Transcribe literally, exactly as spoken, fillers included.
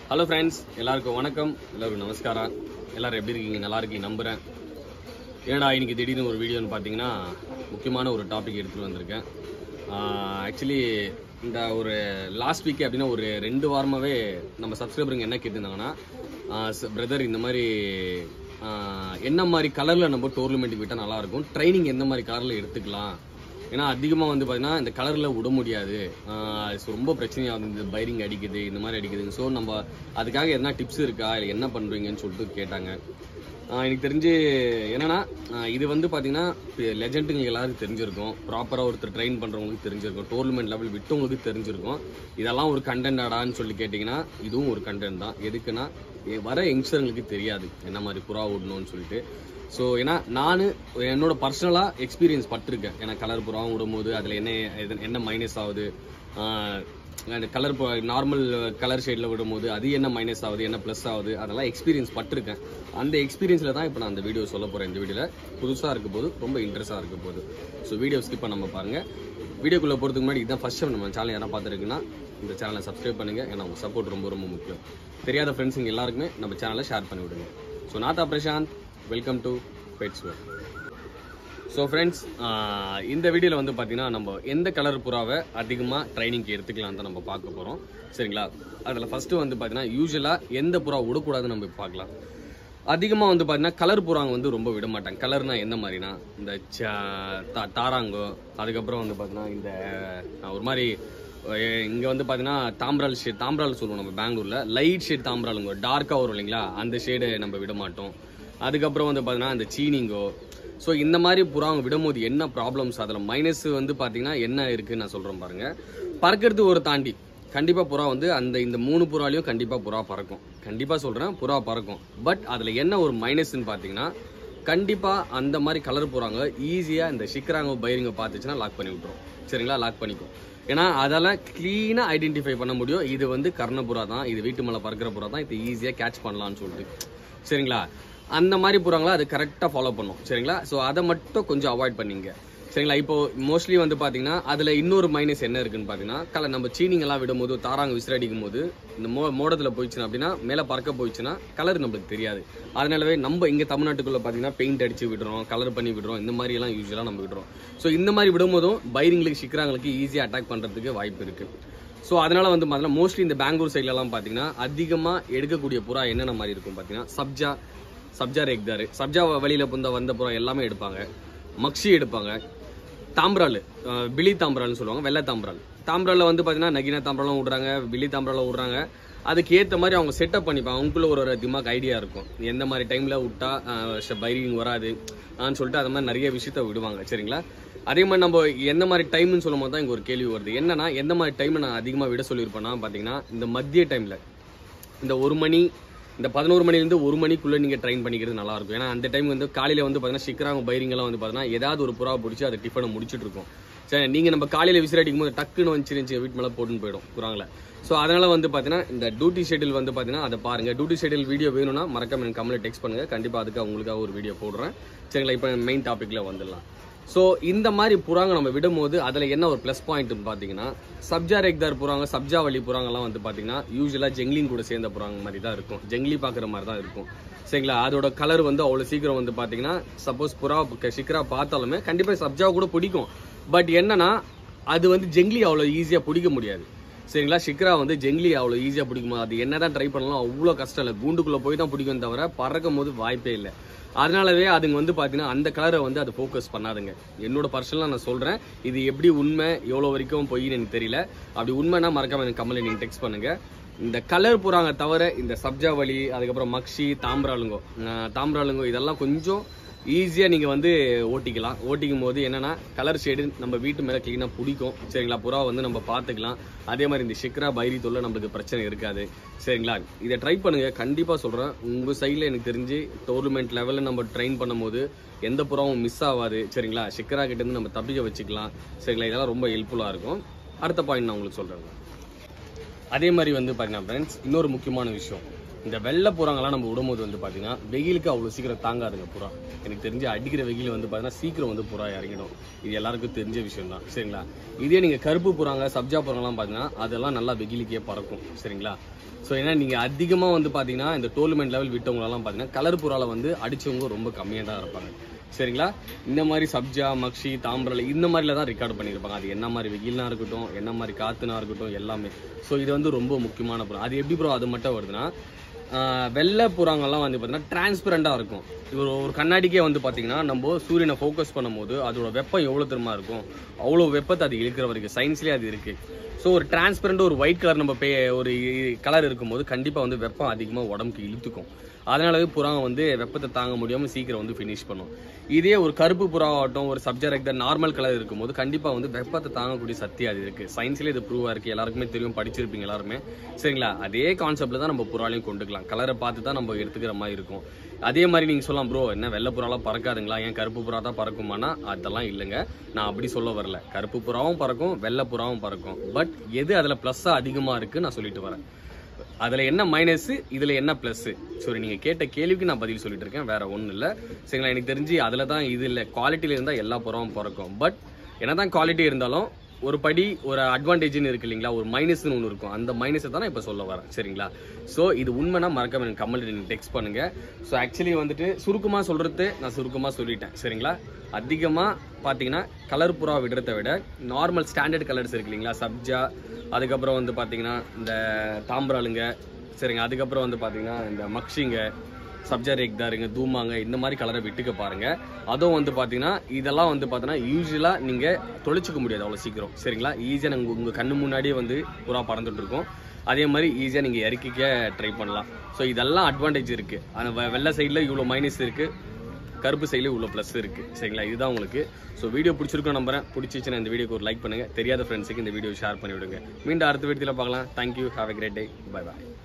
Hello friends, எல்லாருக்கும் வணக்கம், எல்லாருக்கும் நமஸ்காரம். எல்லாரும் எப்படி இருக்கீங்க? நல்லா இருக்கீங்க நம்புறேன். ஏன்னா இன்னைக்கு திடீர்னு ஒரு வீடியோன்னு பார்த்தீங்கன்னா முக்கியமான ஒரு டாபிக் எடுத்துட்டு வந்திருக்கேன். ஆக்சுவலி இந்த ஒரு லாஸ்ட் வீக் அப்படின்னா ஒரு ரெண்டு வாரமாகவே நம்ம சப்ஸ்கிரைபருங்க என்ன கேட்டிருந்தாங்கன்னா, பிரதர் இந்த மாதிரி என்ன மாதிரி கலரில் நம்ம டோர்னமெண்ட்டுக்கு விட்டால் நல்லாயிருக்கும், ட்ரைனிங் எந்த மாதிரி கலரில் எடுத்துக்கலாம், ஏன்னா அதிகமாக வந்து பார்த்தீங்கன்னா இந்த கலரில் விட முடியாது, ரொம்ப பிரச்சனையாக இந்த பைரிங் அடிக்குது இந்த மாதிரி அடிக்குதுங்க. ஸோ நம்ம அதுக்காக எதனா டிப்ஸ் இருக்கா இல்லை என்ன பண்ணுறீங்கன்னு சொல்லிட்டு கேட்டாங்க. எனக்கு தெரிஞ்சு என்னன்னா, இது வந்து பார்த்தீங்கன்னா லெஜெண்டுங்க எல்லாருக்கும் தெரிஞ்சிருக்கும், ப்ராப்பராக ஒருத்தர் ட்ரெயின் பண்ணுறவங்களுக்கு தெரிஞ்சிருக்கும், டோர்னமெண்ட் லெவல் விட்டவங்களுக்கு தெரிஞ்சிருக்கும். இதெல்லாம் ஒரு கண்டென்டாடான்னு சொல்லி கேட்டிங்கன்னா இதுவும் ஒரு கண்டென்ட் தான். எதுக்குன்னா வர யங்ஸ்டர்களுக்கு தெரியாது என்ன மாதிரி புறா விடணும்னு சொல்லிட்டு. ஸோ ஏன்னா நான் என்னோட பர்சனலாக எக்ஸ்பீரியன்ஸ் பட்டிருக்கேன். ஏன்னா கலர் புறாவும் விடும்போது அதில் என்ன என்ன மைனஸ் ஆகுது, அந்த கலர் நார்மல் கலர் ஷேடில் விடும்போது அது என்ன மைனஸ் ஆகுது என்ன ப்ளஸ் ஆகுது, அதெல்லாம் எக்ஸ்பீரியன்ஸ் பட்டிருக்கேன். அந்த எக்ஸ்பீரியன்ஸில் தான் இப்போ நான் அந்த வீடியோ சொல்ல போகிறேன். இந்த வீடியோவில் புதுசாக இருக்க போது, ரொம்ப இன்ட்ரெஸ்ட்டாக இருக்க போகுது. ஸோ வீடியோ ஸ்கிப் பண்ணாமல் பாருங்கள். வீடியோக்குள்ளே போகிறதுக்கு முன்னாடி இதுதான் ஃபஸ்ட் டைம் நம்ம சேனல் யாரா பார்த்துருக்குன்னா இந்த சேனலை சப்ஸ்கிரைப் பண்ணுங்கள். ஏன்னா உங்கள் சப்போர்ட் ரொம்ப ரொம்ப முக்கியம். தெரியாத ஃப்ரெண்ட்ஸுங்க எல்லாருக்குமே நம்ம சேனலை ஷேர் பண்ணி விடுங்க. ஸோ நாதா Prashanth, welcome to pets world. So friends, இந்த வீடியோவில் வந்து பார்த்தீங்கன்னா நம்ம எந்த கலர் புறாவை அதிகமாக ட்ரைனிங்க்கு எடுத்துக்கலாம் தான் நம்ம பார்க்க போகிறோம். சரிங்களா? அதில் ஃபஸ்ட்டு வந்து பார்த்தீங்கன்னா யூஸ்வலாக எந்த புறா விடக்கூடாதுன்னு நம்ம பார்க்கலாம். அதிகமாக வந்து பார்த்தீங்கன்னா கலர் புறாங்க வந்து ரொம்ப விட மாட்டாங்க. கலர்னா எந்த மாதிரினா இந்த தாராங்கோ, அதுக்கப்புறம் வந்து பார்த்தீங்கன்னா இந்த ஒரு மாதிரி இங்கே வந்து பார்த்தீங்கன்னா தாம்பரால் ஷேட், தாம்பரால் சொல்லுவோம் நம்ம பெங்களூரில், லைட் ஷேட் தாம்பராலுங்கோ, டார்க்காக வரும் இல்லைங்களா, அந்த ஷேடு நம்ம விட மாட்டோம். அதுக்கப்புறம் வந்து பார்த்தீங்கன்னா இந்த சீனிங்கோ. ஸோ இந்த மாதிரி புறாங்க விடும்போது என்ன ப்ராப்ளம்ஸ், அதில் மைனஸ் வந்து பார்த்தீங்கன்னா என்ன இருக்குன்னு நான் சொல்கிறேன் பாருங்கள். பறக்கிறது ஒரு தாண்டி கண்டிப்பாக புறா வந்து அந்த இந்த மூணு புறாலையும் கண்டிப்பாக புறா பறக்கும். கண்டிப்பாக சொல்கிறேன், புறா பறக்கும். பட் அதில் என்ன ஒரு மைனஸ்ன்னு பார்த்தீங்கன்னா, கண்டிப்பாக அந்த மாதிரி கலர் புறாங்க ஈஸியாக இந்த ஷிக்ராங்கோ பைரிங்கோ பார்த்துச்சுன்னா லாக் பண்ணி விட்டுரும். சரிங்களா? லாக் பண்ணிக்கும். ஏன்னா அதெல்லாம் க்ளீனாக ஐடென்டிஃபை பண்ண முடியும். இது வந்து கர்ணபுறா தான், இது வீட்டு மேலே பறக்கிற புறா தான், இது ஈஸியாக கேட்ச் பண்ணலான்னு சொல்லிட்டு. சரிங்களா? அந்த மாதிரி புறாங்களா அது கரெக்டாக ஃபாலோ பண்ணும். சரிங்களா? ஸோ அதை மட்டும் கொஞ்சம் அவாய்ட் பண்ணிங்க. சரிங்களா? இப்போ மோஸ்ட்லி வந்து பார்த்தீங்கன்னா அதில் இன்னொரு மைனஸ் என்ன இருக்குன்னு பார்த்தீங்கன்னா, கலர் நம்ம சீனிங்கெல்லாம் விடும்போது தாராங்க விசிறடிக்கும் போது இந்த மோ மோடத்தில் போயிடுச்சுன்னா அப்படின்னா மேலே பறக்க போயிடுச்சுன்னா கலர் நம்மளுக்கு தெரியாது. அதனாலவே நம்ம இங்கே தமிழ்நாட்டுக்குள்ளே பார்த்தீங்கன்னா பெயிண்ட் அடிச்சு விடுறோம், கலர் பண்ணி விடுறோம், இந்த மாதிரியெல்லாம் யூஸ்வலாக நம்ம விடுறோம். ஸோ இந்த மாதிரி விடும்போதும் பைரிங்களுக்கு சிக்கிறாங்களுக்கு ஈஸியாக அட்டாக் பண்ணுறதுக்கு வாய்ப்பு இருக்குது. ஸோ அதனால் வந்து பார்த்தீங்கன்னா மோஸ்ட்லி இந்த பெங்களூர் சைட்லலாம் பார்த்தீங்கன்னா அதிகமாக எடுக்கக்கூடிய புறா என்னென்ன மாதிரி இருக்கும் பார்த்தீங்கன்னா, சப்ஜா சப்ஜா ரெக்தாரு, சப்ஜா வழியில் புந்த வந்த புறா எல்லாமே எடுப்பாங்க. மக்ஷி எடுப்பாங்க. தாம்பரால், பிலி தாம்பரால்னு சொல்லுவாங்க, வெள்ளை தாம்பரால். தாம்பராலில் வந்து பார்த்தீங்கன்னா நகினா தாம்பராலும் விடுறாங்க, பிலி தாம்பராலும் விடுறாங்க. அதுக்கு ஏற்ற மாதிரி அவங்க செட்டப் பண்ணிப்பாங்க. அவங்களுக்குள்ள ஒரு ஒரு திமாக் ஐடியா இருக்கும், எந்த மாதிரி டைமில் விட்டா பைரிங் வராது ஆன்னு சொல்லிட்டு அது மாதிரி நிறைய விஷயத்த விடுவாங்க. சரிங்களா? அதே மாதிரி நம்ம எந்த மாதிரி டைம்னு சொல்லும் போது தான் இங்கே ஒரு கேள்வி வருது. என்னன்னா, எந்த மாதிரி டைம் நான் அதிகமாக விட சொல்லியிருப்பேன்னா பார்த்தீங்கன்னா, இந்த மதிய டைமில் இந்த ஒரு மணி இந்த பதினோரு மணிலேருந்து ஒரு மணிக்குள்ளே நீங்கள் ட்ரைன் பண்ணிக்கிறது நல்லாயிருக்கும். ஏன்னா அந்த டைம் வந்து காலையில் வந்து பார்த்தீங்கன்னா சிக்கிறாங்க பைரிங்கெல்லாம் வந்து பார்த்தீங்கன்னா ஏதாவது ஒரு புறா பிடிச்சி அதை டிஃபனை முடிச்சுட்டு இருக்கும். சரி, நீங்கள் நம்ம காலையில் விசிறடிக்கும் போது டக்குன்னு வந்துச்சு வீட்டு மேலே போட்டுன்னு போயிடும் புறாங்கள. ஸோ அதனால் வந்து பார்த்தீங்கன்னா இந்த டியூட்டி ஷெட்யூல் வந்து பார்த்தீங்கன்னா அதை பாருங்கள். டியூட்டி ஷெட்யூல் வீடியோ வேணும்னா மறக்காம எனக்கு கமெண்ட்ல டெக்ஸ்ட் பண்ணுங்கள். கண்டிப்பாக அதுக்கு உங்களுக்காக ஒரு வீடியோ போடுறேன். சரிங்களா? இப்போ மெயின் டாப்பிக்கில் வந்துடலாம். ஸோ இந்த மாதிரி புறாங்க நம்ம விடும்போது அதில் என்ன ஒரு ப்ளஸ் பாயிண்ட்னு பார்த்தீங்கன்னா, சப்ஜா ரெக்தார் புறாங்க, சப்ஜா வழி புறாங்கெல்லாம் வந்து பார்த்தீங்கன்னா யூஸ்வலாக ஜெங்லின் கூட சேர்ந்த புறாங்க மாதிரி தான் இருக்கும். ஜெங்லி பார்க்குற மாதிரி தான் இருக்கும். சரிங்களா? அதோட கலர் வந்து அவ்வளோ சீக்கிரம் வந்து பார்த்தீங்கன்னா, சப்போஸ் புறா சிக்ரா பார்த்தாலுமே கண்டிப்பாக சப்ஜா கூட பிடிக்கும். பட் என்னன்னா அது வந்து ஜெங்லி அவ்வளோ ஈஸியாக பிடிக்க முடியாது. சரிங்களா? சிக்ரா வந்து ஜெங்லி அவ்வளோ ஈஸியாக பிடிக்குமா, அது என்ன தான் ட்ரை பண்ணலாம் அவ்வளோ கஷ்டம் இல்லை. கூண்டுக்குள்ளே போய் தான் பிடிக்கும் தவிர பறக்கும் போது வாய்ப்பே இல்லை. அதனாலவே அதுங்க வந்து பார்த்தீங்கன்னா அந்த கலரை வந்து அது ஃபோக்கஸ் பண்ணாதுங்க. என்னோட பர்சனலாக நான் சொல்கிறேன். இது எப்படி உண்மை எவ்வளோ வரைக்கும் பொய்ன்னு எனக்கு தெரியல. அப்படி உண்மைனா மறக்காம எனக்கு கமெண்ட்ல நீங்கள் டெக்ஸ்ட் பண்ணுங்கள். இந்த கலர் புறாங்க தவிர இந்த சப்ஜா வழி, அதுக்கப்புறம் மக்ஷி, தாம்பராலுங்கோ தாம்பராலுங்கோ இதெல்லாம் கொஞ்சம் ஈஸியாக நீங்கள் வந்து ஓட்டிக்கலாம். ஓட்டிக்கும் போது என்னென்னா கலர் ஷேடு நம்ம வீட்டு மேலே க்ளீனாக பிடிக்கும். சரிங்களா? புறா வந்து நம்ம பார்த்துக்கலாம். அதே மாதிரி இந்த ஷிக்ரா பைரி தொல்லை நம்மளுக்கு பிரச்சனை இருக்காது. சரிங்களா? இதை ட்ரை பண்ணுங்கள். கண்டிப்பாக சொல்கிறேன், உங்கள் சைடில் எனக்கு தெரிஞ்சு டோர்னமெண்ட் லெவலில் நம்ம ட்ரெயின் பண்ணும்போது எந்த புறாவும் மிஸ் ஆகாது. சரிங்களா? ஷிக்ரா கிட்டேருந்து நம்ம தப்பிக்க வச்சுக்கலாம். சரிங்களா? இதெல்லாம் ரொம்ப ஹெல்ப்ஃபுல்லாக இருக்கும். அடுத்த பாயிண்ட் நான் உங்களுக்கு சொல்கிறேன். அதே மாதிரி வந்து பார்த்தீங்கன்னா ஃப்ரெண்ட்ஸ், இன்னொரு முக்கியமான விஷயம், இந்த வெள்ளை புறாங்கெல்லாம் நம்ம விடும்போது வந்து பார்த்தீங்கன்னா வெயிலுக்கு அவ்வளோ சீக்கிரம் தாங்காதுங்க புறா. எனக்கு தெரிஞ்ச அடிக்கிற வெயில் வந்து பார்த்தீங்கன்னா சீக்கிரம் வந்து புறா இறங்கிடும். இது எல்லாருக்கும் தெரிஞ்ச விஷயம் தான் சரிங்களா. இதே நீங்கள் கருப்பு புறாங்க சப்ஜா புறாங்கலாம் பார்த்தீங்கன்னா அதெல்லாம் நல்லா வெயிலுக்கே பறக்கும் சரிங்களா. ஸோ ஏன்னா நீங்கள் அதிகமாக வந்து பார்த்தீங்கன்னா இந்த டோர்னமெண்ட் லெவல் விட்டவங்களெல்லாம் பார்த்தீங்கன்னா கலர் புறாவில் வந்து அடித்தவங்க ரொம்ப கம்மியாக தான் இருப்பாங்க சரிங்களா. இந்த மாதிரி சப்ஜா மக்ஷி தாம்பரல் இந்த மாதிரில தான் ரெக்கார்ட் பண்ணியிருப்பாங்க. அது என்ன மாதிரி வெயில்னா இருக்கட்டும் என்ன மாதிரி காற்றுனா இருக்கட்டும் எல்லாமே. ஸோ இது வந்து ரொம்ப முக்கியமான புறம். அது எப்படி ப்ரோ அது மட்டும் வருதுன்னா வெள்ளை புறாங்கெல்லாம் வந்து பார்த்தீங்கன்னா டிரான்ஸ்பரண்டாக இருக்கும். ஒரு ஒரு கண்ணாடிக்கே வந்து பார்த்தீங்கன்னா நம்ம சூரியனை ஃபோக்கஸ் பண்ணும்போது அதோட வெப்பம் எவ்வளோ தரமா இருக்கும் அவ்வளோ வெப்பத்தை அது இழுக்கிற வரைக்கும் சயின்ஸ்லேயே அது இருக்குது. ஸோ ஒரு டிரான்ஸ்பரண்ட் ஒரு ஒயிட் கலர் நம்ம பே ஒரு கலர் இருக்கும்போது கண்டிப்பாக வந்து வெப்பம் அதிகமாக உடம்புக்கு இழுத்துக்கும். அதனாலவே புறா வந்து வெப்பத்தை தாங்க முடியாமல் சீக்கிரம் வந்து ஃபினிஷ் பண்ணும். இதே ஒரு கருப்பு புறாவாகட்டும் ஒரு சப்ஜெக்ட் நார்மல் கலர் இருக்கும்போது கண்டிப்பாக வந்து வெப்பத்தை தாங்கக்கூடிய சக்தி அது இருக்குது. சயின்ஸ்லேயே இது ப்ரூவாக இருக்குது. எல்லாருக்குமே தெரியும், படிச்சிருப்பீங்க எல்லாருமே சரிங்களா. அதே கான்செப்டில் தான் நம்ம புறாலையும் கொண்டுக்கலாம். கலரை பார்த்து தான் நம்ம எடுத்துக்கிற மாதிரி இருக்கும். அதே மாதிரி நீங்கள் சொல்லலாம் ப்ரோ என்ன வெள்ளை புறாலாம் பறக்காதுங்களா, ஏன் கருப்பு புறா தான் பறக்குமானா அதெல்லாம் இல்லைங்க. நான் அப்படி சொல்ல வரல. கருப்பு புறாவும் பறக்கும் வெள்ளை புறாவும் பறக்கும். பட் எது அதில் ப்ளஸ்ஸாக அதிகமாக இருக்குன்னு நான் சொல்லிட்டு வரேன். அதில் என்ன மைனஸ் இதில் என்ன ப்ளஸ்ஸு சரி நீங்கள் கேட்ட கேள்விக்கு நான் பதில் சொல்லிட்டு இருக்கேன், வேற ஒன்றும் இல்லை சரிங்களா. எனக்கு தெரிஞ்சு அதில் தான் இது இல்லை, குவாலிட்டியில் இருந்தால் எல்லா புறாவும் பிறக்கும். பட் என்ன தான் குவாலிட்டி இருந்தாலும் ஒரு படி ஒரு அட்வான்டேஜ்னு இருக்கு இல்லைங்களா, ஒரு மைனஸ்னு ஒன்று இருக்கும். அந்த மைனஸை தான் நான் இப்போ சொல்ல வரேன் சரிங்களா. ஸோ இது உண்மைனா மறக்காம எனக்கு கமெண்ட் நீங்கள் டெக்ஸ்ட் பண்ணுங்க. ஸோ ஆக்சுவலி வந்துட்டு சுருக்கமாக சொல்கிறது நான் சுருக்கமாக சொல்லிட்டேன் சரிங்களா. அதிகமாக பார்த்தீங்கன்னா கலர் புறா விடுறத விட நார்மல் ஸ்டாண்டர்ட் கலர்ஸ் இருக்கு இல்லைங்களா, சப்ஜா அதுக்கப்புறம் வந்து பார்த்தீங்கன்னா இந்த தாம்பராளுங்க சரிங்க, அதுக்கப்புறம் வந்து பார்த்தீங்கன்னா இந்த மக்ஷிங்க சப்ஜா ரேக்தாருங்க தூமாங்க இந்த மாதிரி கலரை விட்டுக்க பாருங்க. அதுவும் வந்து பார்த்தீங்கன்னா இதெல்லாம் வந்து பார்த்தீங்கன்னா யூஸ்வலாக நீங்கள் தொலைச்சிக்க முடியாது அவ்வளோ சீக்கிரம் சரிங்களா. ஈஸியாக நாங்கள் உங்கள் கண்ணு முன்னாடியே வந்து புறா பறந்துட்டு இருக்கோம். அதே மாதிரி ஈஸியாக நீங்கள் இறக்கிக்க ட்ரை பண்ணலாம். ஸோ இதெல்லாம் அட்வான்டேஜ் இருக்குது. அந்த வெள்ளை சைடில் இவ்வளோ மைனஸ் இருக்குது, கருப்பு சைடில் இவ்வளோ ப்ளஸ் இருக்குது சரிங்களா. இதுதான் உங்களுக்கு. ஸோ வீடியோ பிடிச்சிருக்கோம் நம்புறேன். பிடிச்சிச்சுன்னா இந்த வீடியோக்கு ஒரு லைக் பண்ணுங்கள். தெரியாத ஃப்ரெண்ட்ஸுக்கு இந்த வீடியோ ஷேர் பண்ணி விடுங்க. மீண்டும் அடுத்த வீடியோவில் பார்க்கலாம். Thank you. Have a great day. Bye bye.